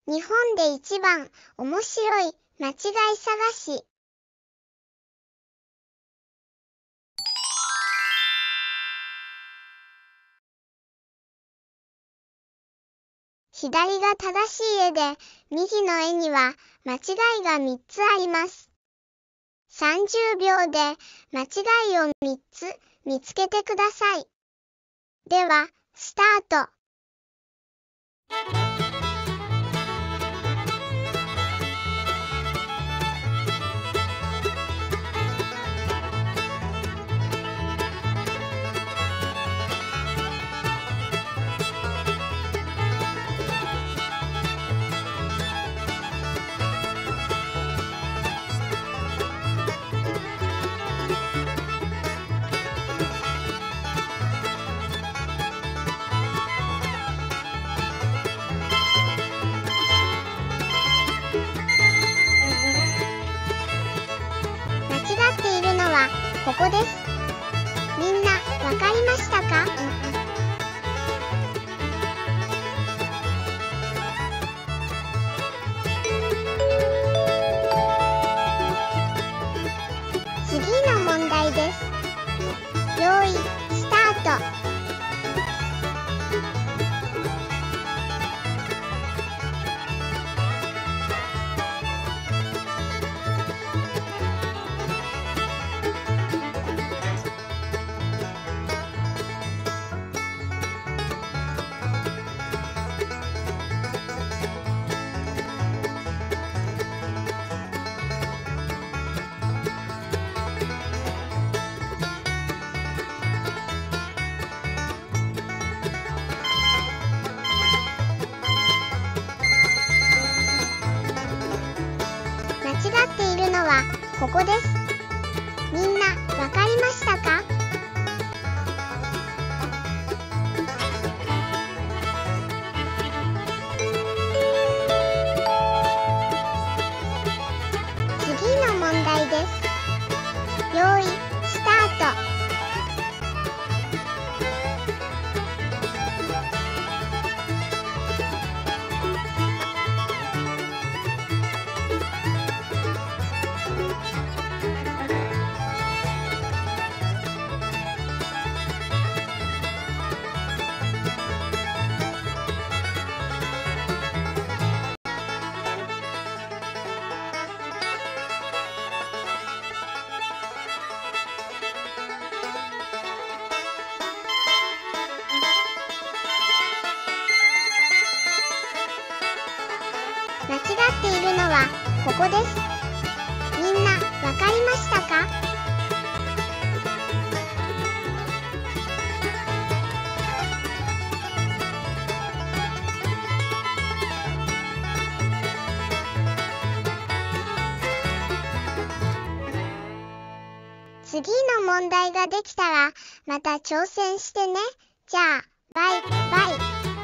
日本で一番面白い間違い探し。左が正しい絵で、右の絵には間違いが3つあります。30秒で間違いを3つ見つけてください。では、スタート。ここです。みんな、わかりましたか？次の問題です。用意、スタート。間違っているのはここです。みんなわかりましたか？次の問題です。用意、スタート。間違っているのはここです。みんなわかりましたか？次の問題ができたらまた挑戦してね。じゃあ、バイバイ。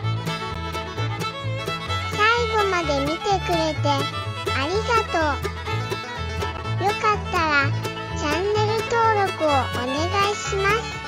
最後まで見てくれてありがとう。よかったらチャンネル登録をお願いします。